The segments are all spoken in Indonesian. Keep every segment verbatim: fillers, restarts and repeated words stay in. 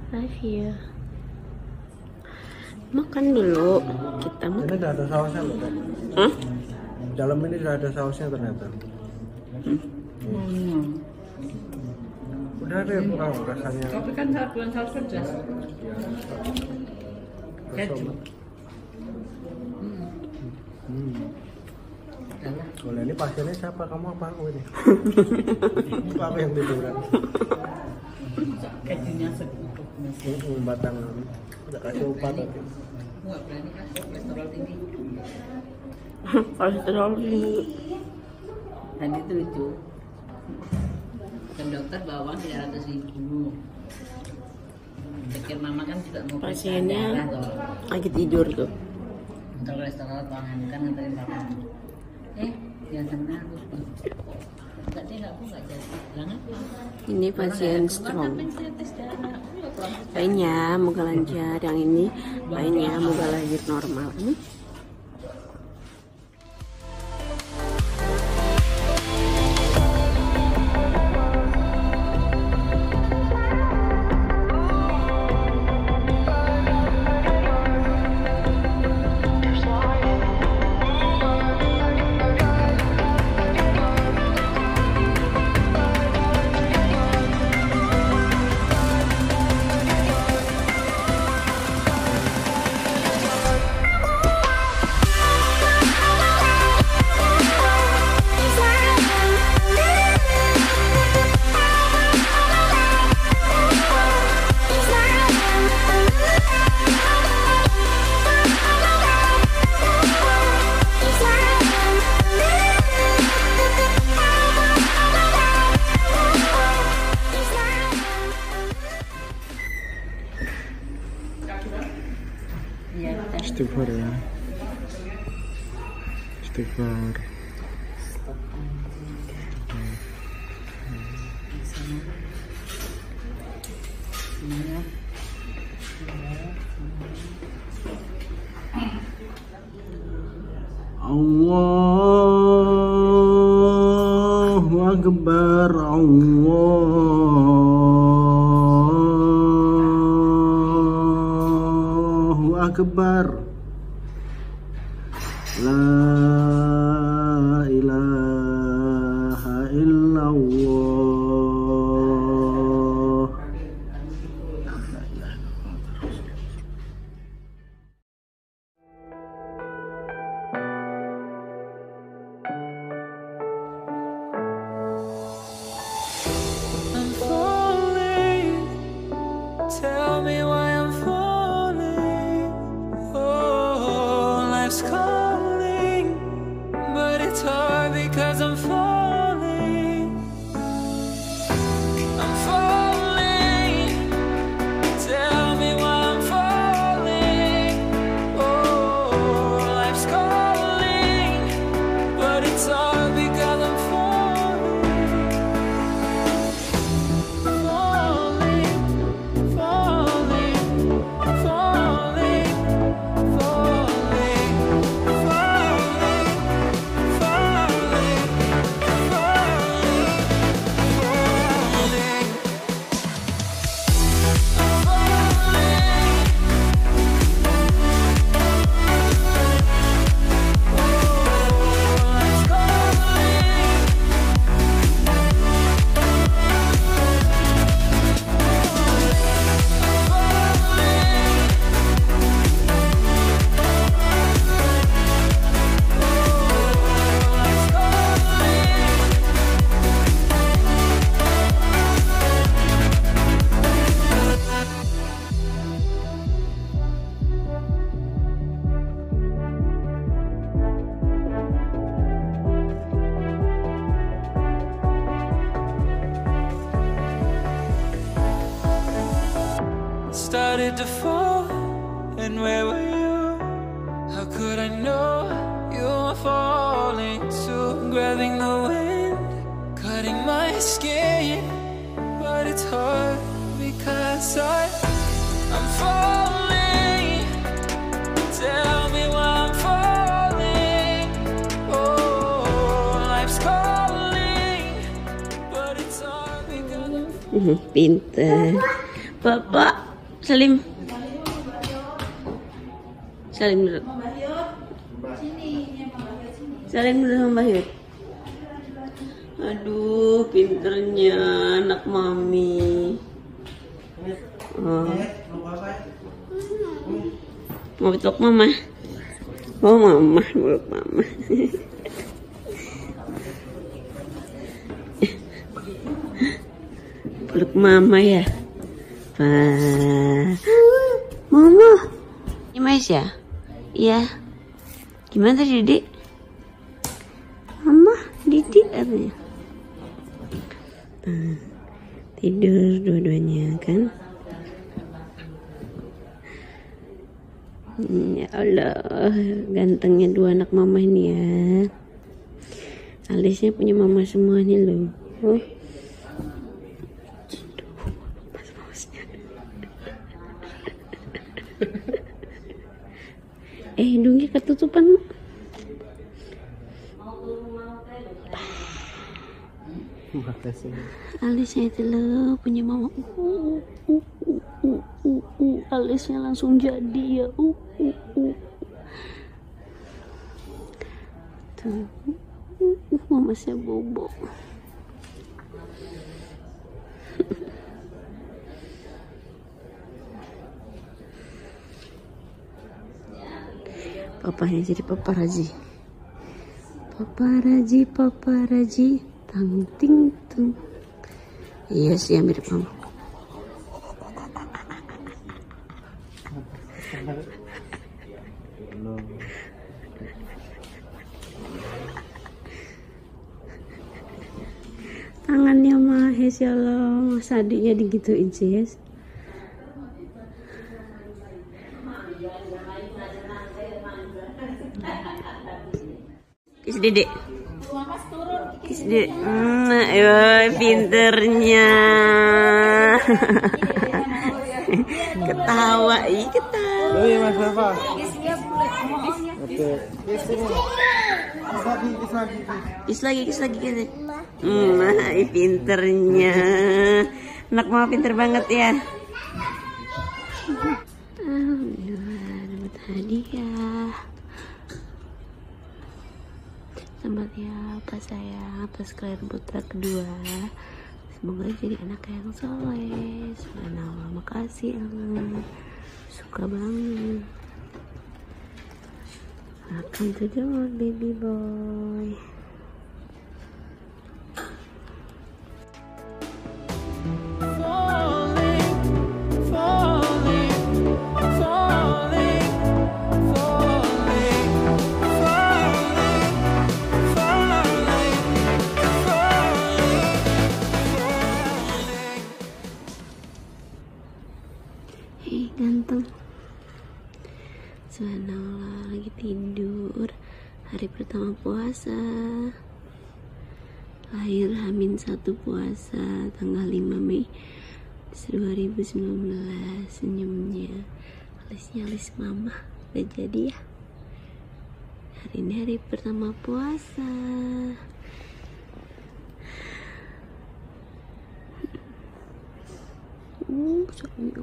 Love you. Makan dulu. Kita makan. Ini udah ada sausnya loh. Hah? Dalam ini sudah ada sausnya ternyata. Hmm. Hmm. Udah ada yang kurang rasanya. Tapi kan satuan saus pedas. Keju. Hmm. Kalau ini pasiennya siapa? Kamu apa aku ini? Itu apa yang tiduran? Kejunya sedikit. Hmm, batang. Udah kasih upah tadi. Nggak berani kasih kolesterol tinggi. Kolesterol tinggi. Dan itu lucu. Dan dokter bawa tiga ratus ribu. Pikir mama kan juga mau Pasiennya lagi tidur tuh. untuk kolesterol tangan kan nganterin papa. Eh, jangan harus bang. Enggak dia nggak nggak jadi. Bilang apa? Ini pasien strong. Lainnya moga lancar, yang ini lainnya moga lahir normal. Hmm? Istighfar ya. Istighfar. Allahu Akbar. Allahu Akbar. La ilaha illallah. I'm falling. Tell me why I'm falling. Oh, life's calling, but it's hard because I'm falling. I'm falling. Tell me why I'm falling. Oh, life's calling, but it's hard because I'm falling. Falling, falling, falling, falling, falling, falling, falling, started to fall, and where were you? How could I know you were falling too? Grabbing the wind, cutting my skin, but it's hard because I, I'm falling. Tell me why I'm falling. Oh, life's calling, but it's hard because I'm Pinter. Bapak, Salim. Salim dulu. Salim dulu sama Mbak Hyut. Aduh, pinternya anak mami. Oh. Mau peluk mama? Oh mama, peluk mama. Peluk mama ya. Wah. Mama. Ini Mas ya? Iya. Gimana tadi, Dik? Mama, Didi katanya. Nah, tidur dua-duanya kan? Ya Allah, gantengnya dua anak mama ini ya. Alisnya punya mama semua nih loh. Oh. Eh, hidungnya ketutupan. Alisnya itu loh punya mama. Uh, uh, uh, uh, uh, uh. Alisnya langsung jadi ya. Uh, uh, uh. Tuh. Uh, uh, mamasnya bobo. Papanya jadi paparazi. Paparazi, paparazi. Tang ting tung. Iya sih yang mirip mama. Tangannya Mahes ya Allah, Mas adiknya digituin sih ya. Kis dedek. Kis dedek. Hmm, ayo pinternya. Ketawa, ih ketawa. Oh iya Mas Bapak. Oke. Kis ini. Kis lagi, kis lagi. Kis lagi, kis lagi kis. Hmm, ih pinternya. Anak mama pinter banget ya. Alhamdulillah dapat hadiah. Selamat ya Pak sayang atas kelahiran putra kedua. Semoga jadi anak yang soleh. Subhanallah, makasih Allah. Suka banget. Welcome to the world, baby boy. Ganteng. Subhanallah, lagi tidur. Hari pertama puasa. Lahir Hamin satu puasa tanggal lima Mei dua ribu sembilan belas. Senyumnya alisnya alis mama. Udah jadi ya. Hari ini hari pertama puasa. Uh, sayang.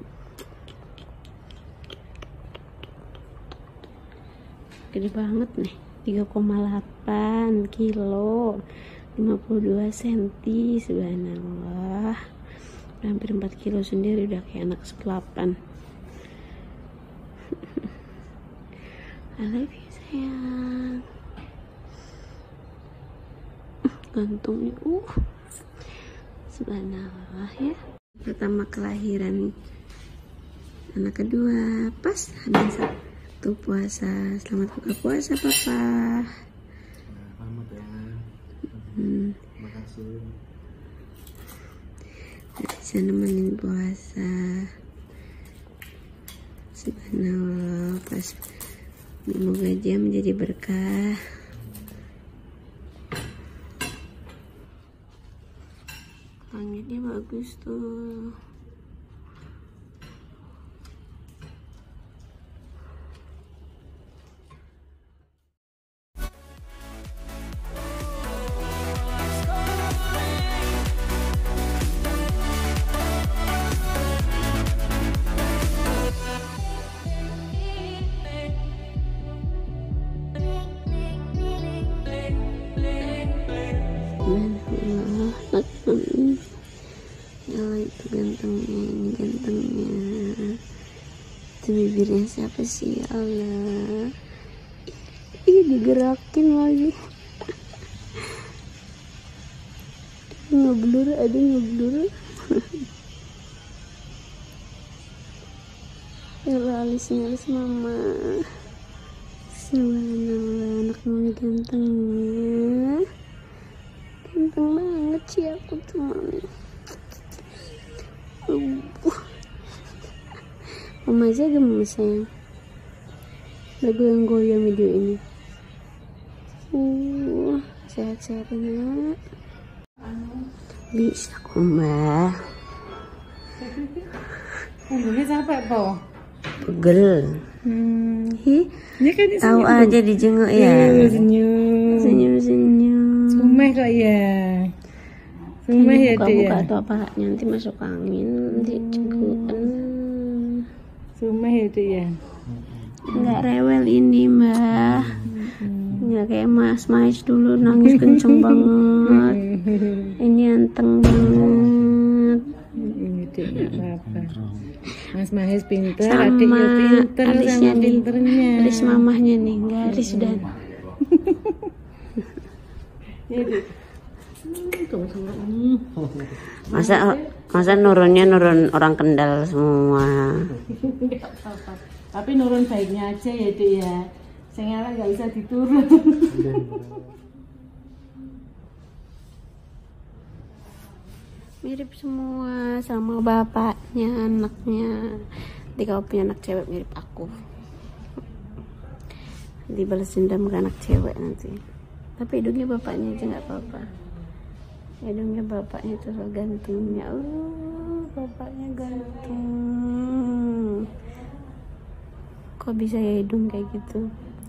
Gede banget nih, tiga koma delapan kilo, lima puluh dua sentimeter. Subhanallah, hampir empat kilo sendiri, udah kayak anak sekelapan. I love you sayang. Gantungnya uh subhanallah ya. Pertama kelahiran anak kedua pas habis satu puasa. Selamat buka puasa papa. Selamat ya. Hmm. Terima kasih. Bisa nemenin puasa. Subhanallah, pas semoga dia menjadi berkah. Langitnya bagus tuh. Itu bibirnya siapa sih, ya Allah. Ih, digerakin lagi. Ngeblur, ada ngeblur. Ya Allah, alisnya alis mama. Subhanallah, anak mami gantengnya. Ganteng banget sih aku tuh mami. Uh. Mama aja gemes sayang. Lagu yang goyang video ini. Uh, sehat-sehat ya. Bisa kok mbak. Ini capek po. Pegel. Hmm. Hi, Ini kan tahu aja dijenguk ya. Senyum. Senyum-senyum. Sumeh kok ya. Sumeh ya dia. Buka atau apa? Nanti masuk angin, nanti cengkuan. Sumeh ya dia. Enggak rewel ini mbak. Nggak kayak Mas Mais dulu nangis kenceng banget. Ini anteng banget. Ini tidak apa-apa. Mas Mahes pinter, Sama adiknya pinter, alisnya sama nih, pinternya. alis mamahnya nih, nggak alis dan. Masa masa nurunnya nurun orang Kendal semua. Tapi nurun baiknya aja ya dek ya. Sengaja nggak bisa diturun. Mirip semua sama bapaknya, anaknya. Nanti kalau punya anak cewek mirip aku. Dibalas dendam ke anak cewek nanti. Tapi hidungnya bapaknya aja nggak apa-apa. Hidungnya bapaknya itu so gantungnya. Uh, bapaknya ganteng. Kok bisa ya hidung kayak gitu?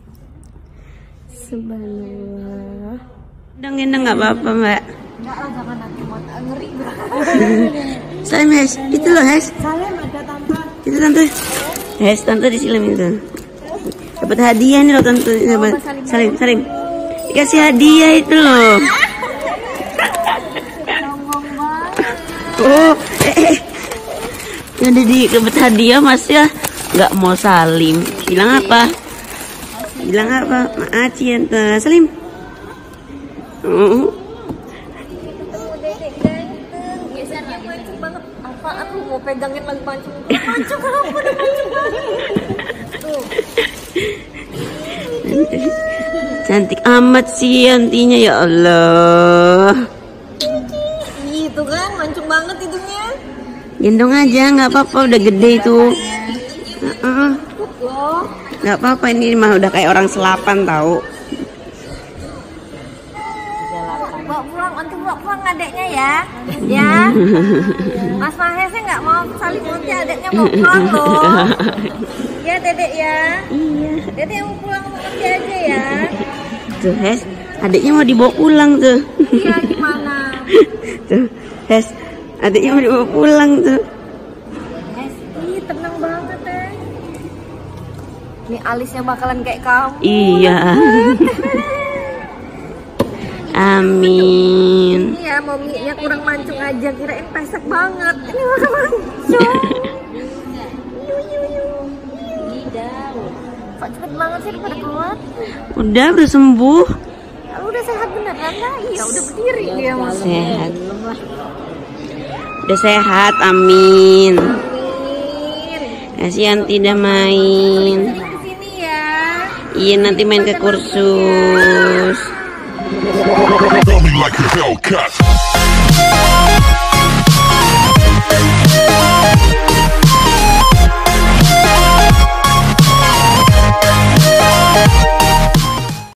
Subhanallah. Gendong-gendong nggak apa-apa mbak? Enggak lah, jangan nanti mau ngeri bro. Salim Hes, itu loh Hes. Salim ada tante. Itu tante. Hes, tante di Salim itu. Dapat hadiah nih loh tante. Dapat Salim, Salim. Dikasih hadiah itu loh. Oh, eh, eh. Yang udah dapat hadiah mas ya nggak mau salim. Bilang apa? Bilang apa? Maaf ya, Salim. Uh. Dedek ganteng, biasanya mancung banget. Apa aku mau pegangin lagi mancung? Mancung kalau aku udah mancung banget. Tuh. Cantik amat sih antinya ya Allah. Gitu kan, mancung banget hidungnya. Gendong aja, nggak apa-apa udah gede itu. Uh-uh. Loh. Nggak apa-apa ini mah udah kayak orang selapan tahu. Bawa pulang, untuk bawa pulang adeknya ya. Ya. Mas Mahesnya nggak mau saling nanti adeknya mau pulang loh. Ya dedek ya. Iya. Dedek mau pulang sama nanti aja ya. Tuh Hes, adiknya mau dibawa pulang tuh. Iya gimana? Tuh Hes, adiknya mau dibawa pulang tuh. Ih, tenang banget deh. Ini alisnya bakalan kayak kamu. Iya. Amin. Ini ya, mominya kurang mancung aja, kirain pesek banget. Ini malah mancung. Yu yu yu. Kok cepet banget sih pada keluar? Udah udah sembuh. Lu udah sehat beneran lah? Iya, udah berdiri dia mas. Sehat. Udah sehat, amin. Amin. Kasihan tidak main. Sering kesini ya. Iya nanti main ke kursus. Tell me like a Hellcat.